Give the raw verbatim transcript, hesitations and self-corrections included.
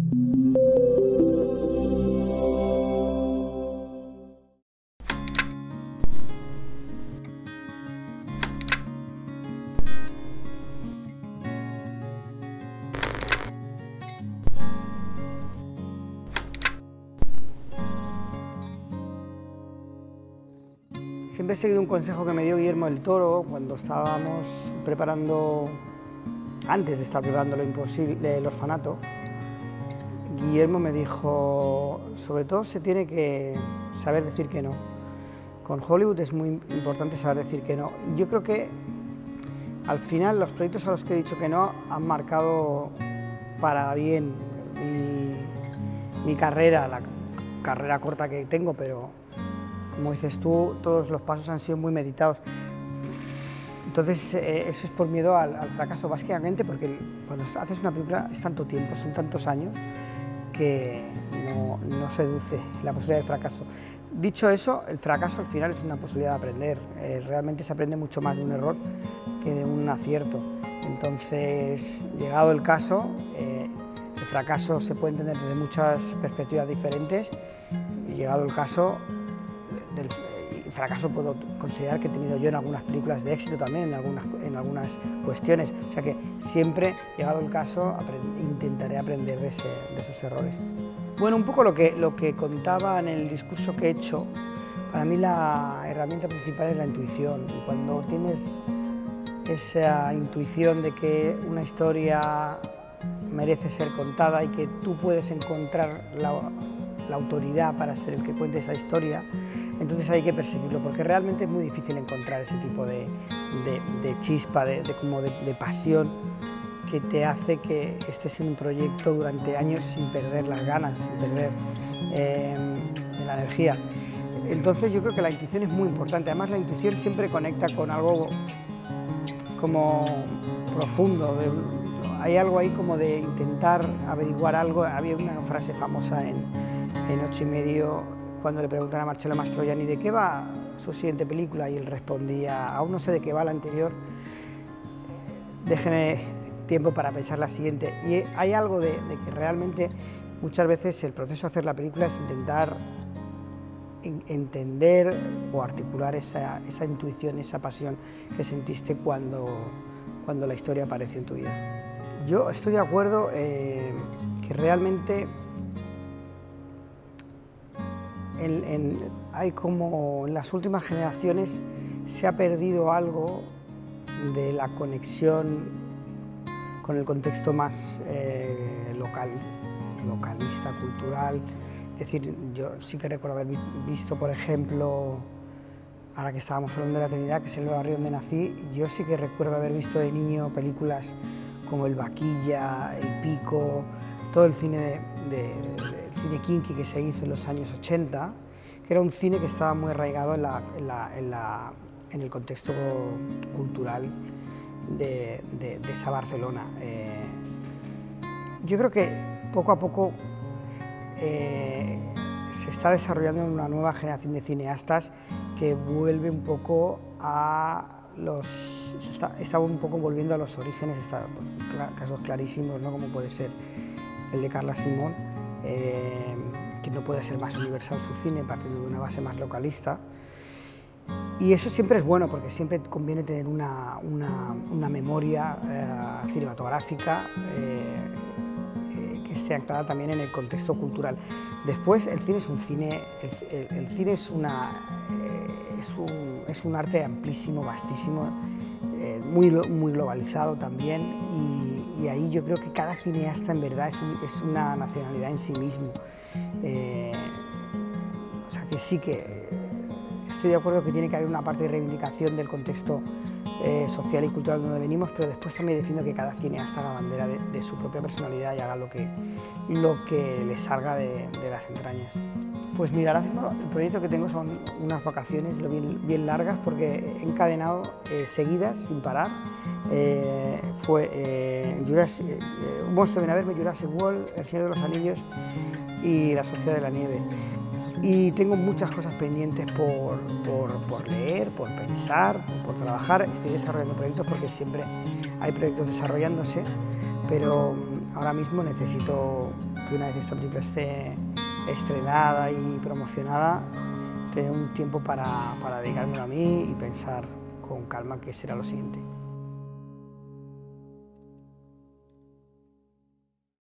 Siempre he seguido un consejo que me dio Guillermo del Toro cuando estábamos preparando, antes de estar preparando Lo Imposible, El Orfanato. Guillermo me dijo, sobre todo se tiene que saber decir que no. Con Hollywood es muy importante saber decir que no. Y yo creo que al final los proyectos a los que he dicho que no han marcado para bien mi, mi carrera, la carrera corta que tengo, pero como dices tú, todos los pasos han sido muy meditados. Entonces, eh, eso es por miedo al, al fracaso, básicamente porque cuando haces una película es tanto tiempo, son tantos años, que no, no seduce la posibilidad del fracaso. Dicho eso, el fracaso al final es una posibilidad de aprender. Eh, realmente se aprende mucho más de un error que de un acierto. Entonces, llegado el caso, eh, el fracaso se puede entender desde muchas perspectivas diferentes y llegado el caso, del fracaso puedo considerar que he tenido yo en algunas películas de éxito también, en algunas, en algunas cuestiones. O sea que siempre, llegado el caso, intentaré aprender de, ese, de esos errores. Bueno, un poco lo que, lo que contaba en el discurso que he hecho, para mí la herramienta principal es la intuición. Y cuando tienes esa intuición de que una historia merece ser contada y que tú puedes encontrar la, la autoridad para ser el que cuente esa historia, entonces hay que perseguirlo, porque realmente es muy difícil encontrar ese tipo de, de, de chispa, de, de, como de, de pasión que te hace que estés en un proyecto durante años sin perder las ganas, sin perder eh, la energía. Entonces yo creo que la intuición es muy importante, además la intuición siempre conecta con algo como profundo, de, hay algo ahí como de intentar averiguar algo. Había una frase famosa en, en Ocho y Medio, cuando le preguntan a Marcello Mastroianni de qué va su siguiente película y él respondía, aún no sé de qué va la anterior, déjeme tiempo para pensar la siguiente. Y hay algo de, de que realmente muchas veces el proceso de hacer la película es intentar en, entender o articular esa, esa intuición, esa pasión que sentiste cuando, cuando la historia apareció en tu vida. Yo estoy de acuerdo eh, que realmente En, en, hay como en las últimas generaciones se ha perdido algo de la conexión con el contexto más eh, local, localista, cultural. Es decir, yo sí que recuerdo haber visto, por ejemplo, ahora que estábamos hablando de la Trinidad, que es el barrio donde nací, yo sí que recuerdo haber visto de niño películas como El Vaquilla, El Pico, todo el cine de, de, de cine kinky que se hizo en los años ochenta, que era un cine que estaba muy arraigado en, la, en, la, en, la, en el contexto cultural de, de, de esa Barcelona. Eh, yo creo que poco a poco eh, se está desarrollando una nueva generación de cineastas que vuelve un poco a los... Está, está un poco volviendo a los orígenes, está, pues, cl casos clarísimos, ¿no? Como puede ser el de Carla Simón, eh, que no puede ser más universal su cine, partiendo de una base más localista. Y eso siempre es bueno, porque siempre conviene tener una, una, una memoria eh, cinematográfica eh, eh, que esté anclada también en el contexto cultural. Después, el cine es un cine, el, el, el cine es, una, eh, es, un, es un arte amplísimo, vastísimo, eh, muy, muy globalizado también, y, y ahí yo creo que cada cineasta en verdad es, un, es una nacionalidad en sí mismo. Eh, o sea que sí que estoy de acuerdo que tiene que haber una parte de reivindicación del contexto eh, social y cultural donde venimos, pero después también defiendo que cada cineasta haga bandera de, de su propia personalidad y haga lo que, lo que le salga de, de las entrañas. Pues mira, ahora mismo el proyecto que tengo son unas vacaciones bien, bien largas, porque he encadenado eh, seguidas, sin parar. Eh, fue eh, Jurassic, eh, Un monstruo viene a verme, Jurassic World, El Señor de los Anillos y La Sociedad de la Nieve. Y tengo muchas cosas pendientes por, por, por leer, por pensar, por trabajar. Estoy desarrollando proyectos porque siempre hay proyectos desarrollándose, pero ahora mismo necesito que una vez esta película esté estrenada y promocionada, tener un tiempo para, para dedicármelo a mí y pensar con calma qué será lo siguiente.